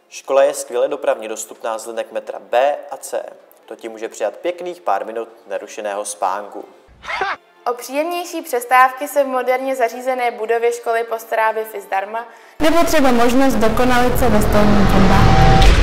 Škola je skvěle dopravně dostupná z linek metra B a C. To ti může přijat pěkných pár minut nerušeného spánku. O příjemnější přestávky se v moderně zařízené budově školy postará Wi-Fi zdarma, nebo třeba možnost dokonalit se ve stolním fondách.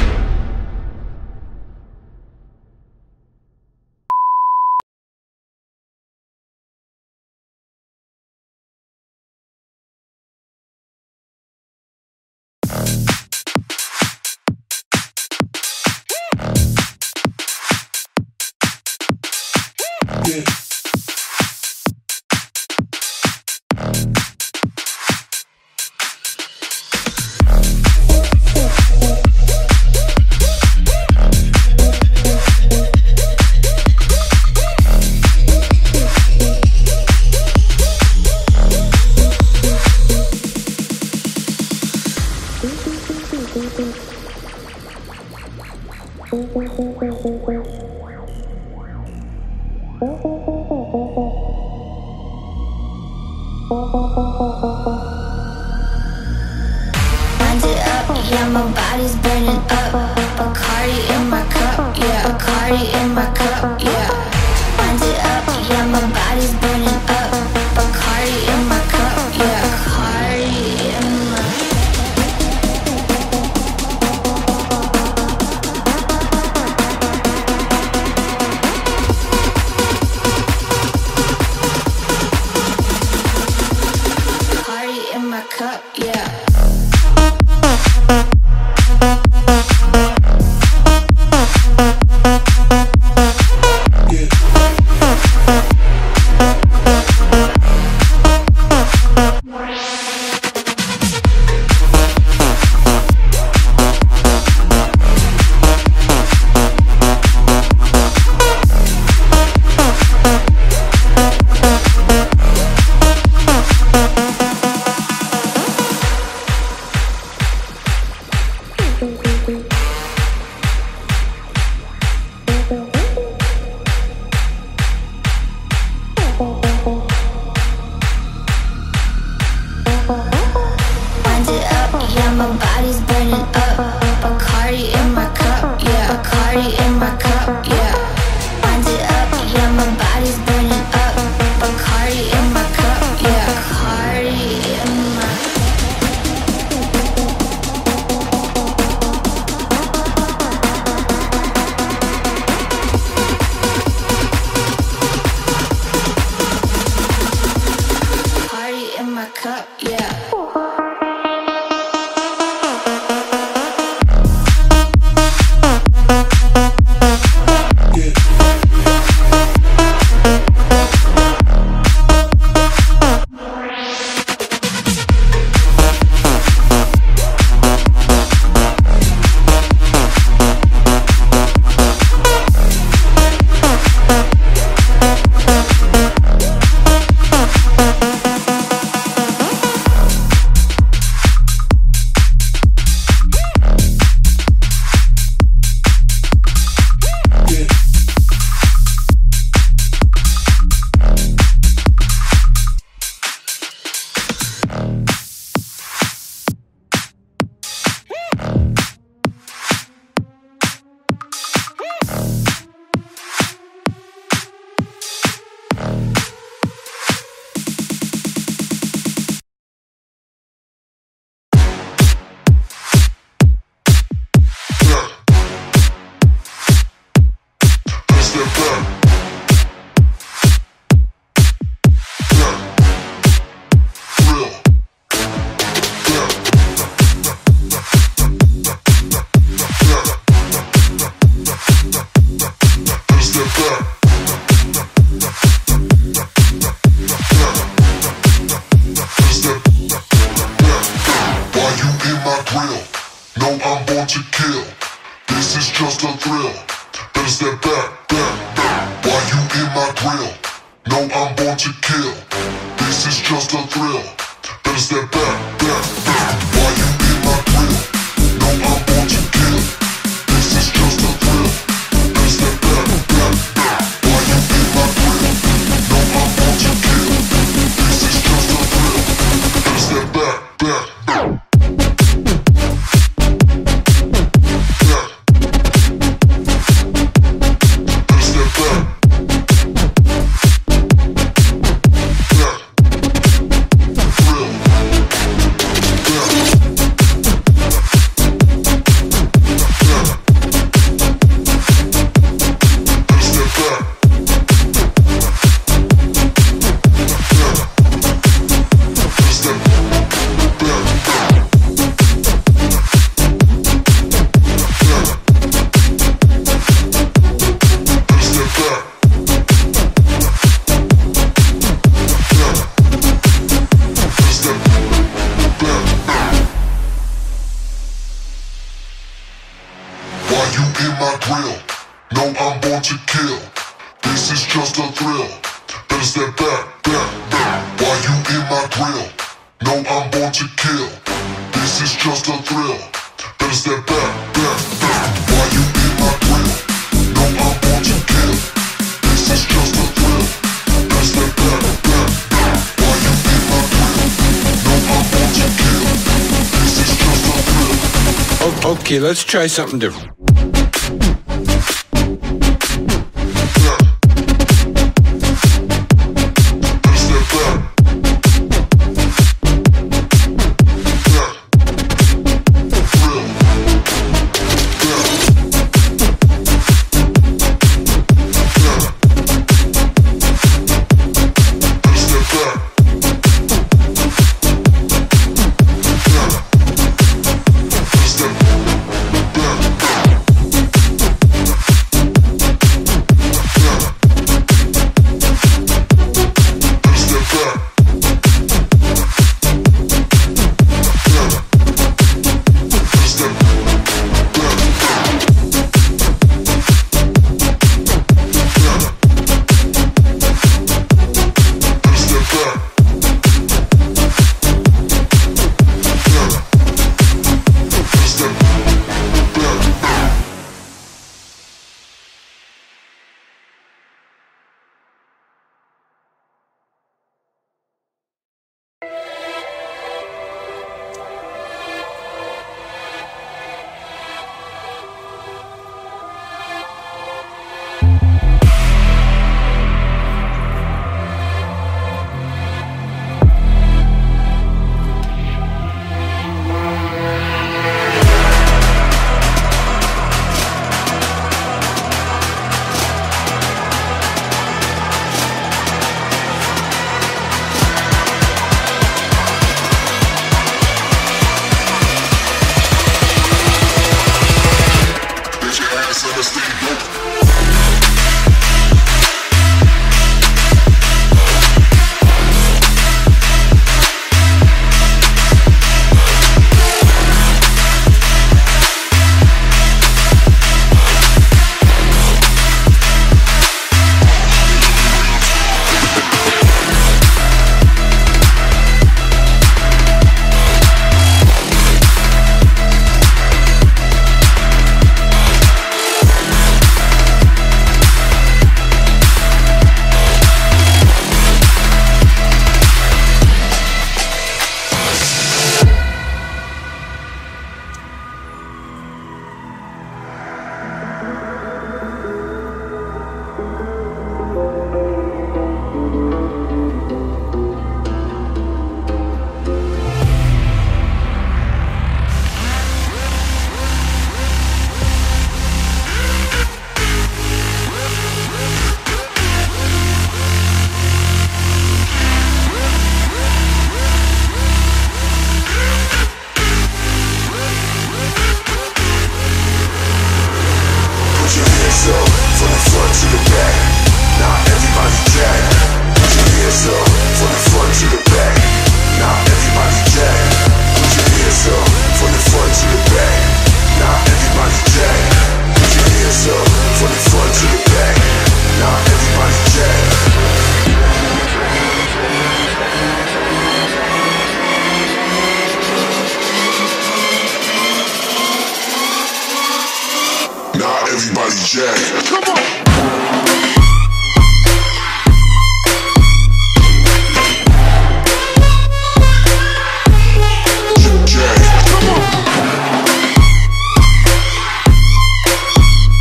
Yeah, my body's burning up. Bacardi in my cup, yeah. Bacardi in my cup, yeah. Wind it up, yeah, my body's burning up. Bacardi in my cup, yeah. Bacardi in my Bacardi in my cup, yeah. Wind it up, yeah, my body's burning up. Bacardi in my cup, yeah. Bacardi in my cup, yeah. Wind it up, yeah, my body's burning up. Bacardi in my cup, yeah. Bacardi in my Bacardi in my cup, yeah. No, I'm born to kill. This is just a thrill. Better step back, back, back. Why you in my grill? No, I'm born to kill. This is just a thrill. Better step back, back, back. Why you in my grill? No, I'm born to kill. This is just a thrill. Better step back, back, back. Why you in my grill? No, I'm born to kill. This is just a thrill. Better step back, back, back. you in my grill? No, I'm born to kill. This is just a thrill. Better step back, back, back. Why you in my grill? No, I'm born to kill. This is just a thrill. Better step back, back, back. Why you in my grill? No, I'm born to kill. This is just a thrill. Better step back, back, back. Why you in my grill? No, I'm born to kill. This is just a thrill. Okay, let's try something different. Everybody jack. Come on.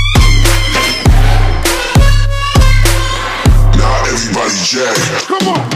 Jack. Come on.